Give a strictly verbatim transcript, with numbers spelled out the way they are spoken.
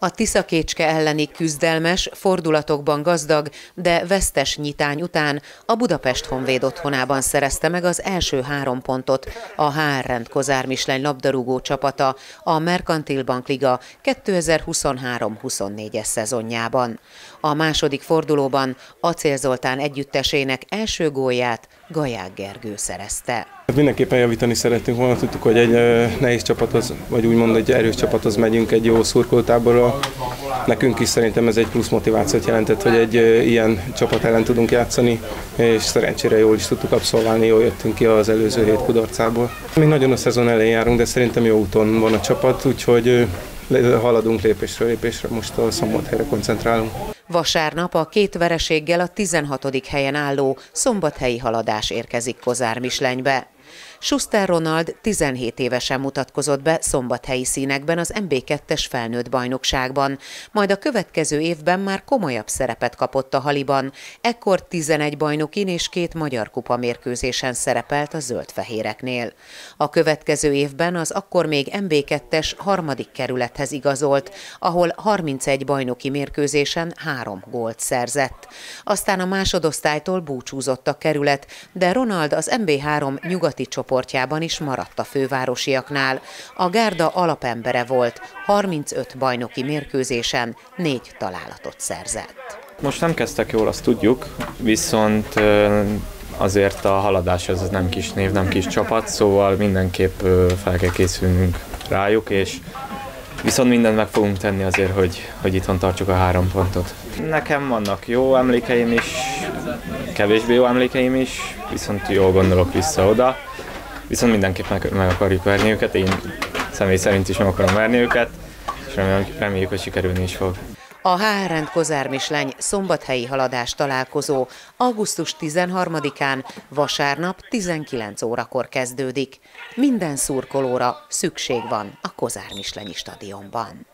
A Tiszakécske elleni küzdelmes, fordulatokban gazdag, de vesztes nyitány után a Budapest Honvéd otthonában szerezte meg az első három pontot a há er Rend Kozár Michelin labdarúgó csapata a Merkantil Bank Liga kétezer-huszonhárom huszonnégyes szezonjában. A második fordulóban Acél Zoltán együttesének első gólját Gaják Gergő szerezte. Mindenképpen javítani szerettünk volna, tudtuk, hogy egy nehéz csapathoz, vagy úgymond egy erős csapathoz megyünk egy jó szurkolótáborral. Nekünk is szerintem ez egy plusz motivációt jelentett, hogy egy ilyen csapat ellen tudunk játszani, és szerencsére jól is tudtuk abszolválni, jól jöttünk ki az előző hét kudarcából. Még nagyon a szezon elején járunk, de szerintem jó úton van a csapat, úgyhogy haladunk lépésről lépésre, most a Szombathelyre koncentrálunk. Vasárnap a két vereséggel a tizenhatodik helyen álló szombathelyi Haladás érkezik Kozár Michelinbe. Schuster Ronald tizenhét évesen mutatkozott be szombathelyi színekben az em bé kettes felnőtt bajnokságban, majd a következő évben már komolyabb szerepet kapott a Haliban, ekkor tizenegy bajnokin és két magyar kupa mérkőzésen szerepelt a zöld-fehéreknél. A következő évben az akkor még em bé kettes harmadik kerülethez igazolt, ahol harmincegy bajnoki mérkőzésen három gólt szerzett. Aztán a másodosztálytól búcsúzott a kerület, de Ronald az em bé három nyugati csoportjában is maradt a fővárosiaknál. A gárda alapembere volt, harmincöt bajnoki mérkőzésen négy találatot szerzett. Most nem kezdtek jól, azt tudjuk, viszont azért a Haladás ez nem kis név, nem kis csapat, szóval mindenképp fel kell készülnünk rájuk, és viszont mindent meg fogunk tenni azért, hogy, hogy itthon tartsuk a három pontot. Nekem vannak jó emlékeim is, kevésbé jó emlékeim is, viszont jól gondolok vissza oda. Viszont mindenképp meg, meg akarjuk verni őket, én személy szerint is meg akarom verni őket, és reméljük, hogy sikerülni is fog. A há er Rend Kozár Michelin szombathelyi Haladás találkozó augusztus tizenharmadikán vasárnap tizenkilenc órakor kezdődik. Minden szurkolóra szükség van a Kozár Michelini stadionban.